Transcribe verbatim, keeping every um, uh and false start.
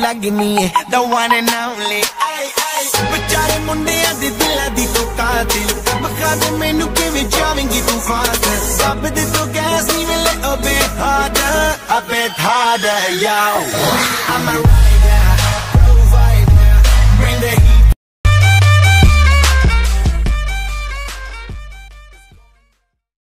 लगनी है the one and only बेचारे मुंडिया दे दिला दी तो कातिल बखा दे मैनू किवें जावेंगी तू फास्ट सब दे तो गैस नहीं मिले a bit harder a bit harder yo I'm a